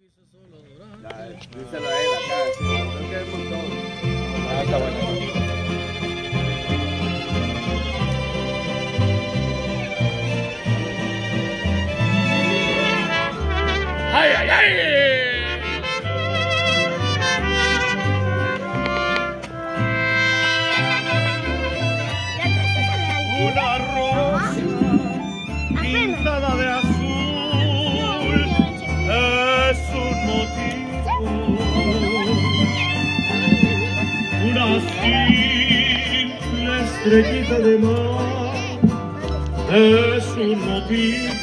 Díselo a él acá, creo que es un montón. Ah, está bueno. ¡Ay, ay, ay! Una rosa pintada de azul es un motivo. Una simple estrellita de mar es un motivo.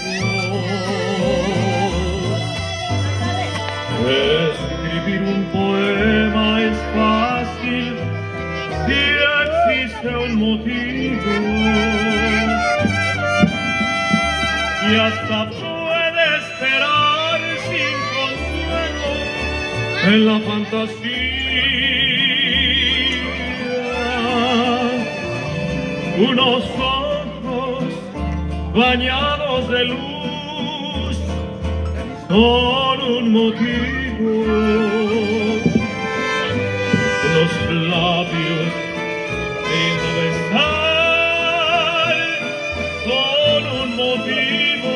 Escribir un poema es fácil si existe un motivo, y hasta puede esperar sin consuelo en la fantasía. Unos ojos bañados de luz son un motivo, unos labios sin besar son un motivo,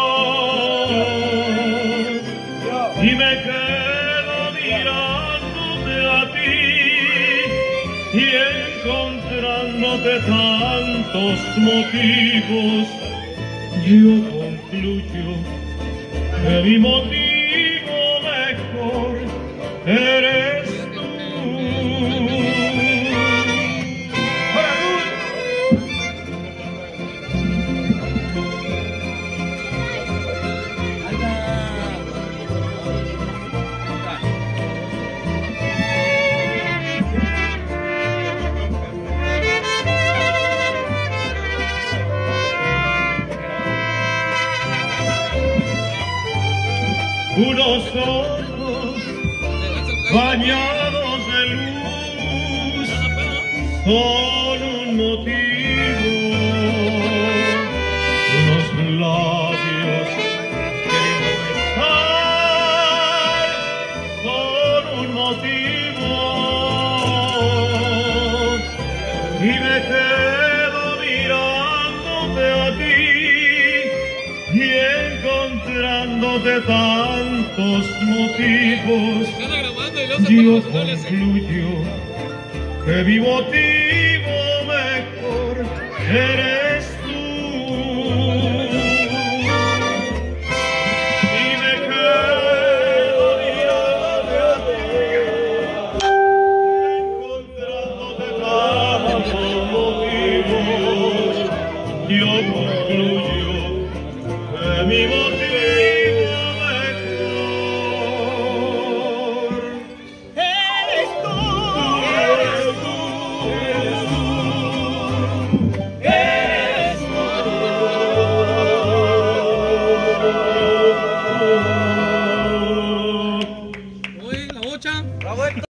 y me quedo mirándote a ti y encontrándote tantos motivos, yo concluyo que mi motivo mejor eres tú. Unos ojos bañados de luz son un motivo, unos labios queriendo besar son un motivo, y me quedo mirándote a ti y encontrándote tantos motivos, yo concluyo que mi motivo mejor eres tú. Y me quedo mirándote a ti, encontrándote tantos motivos, yo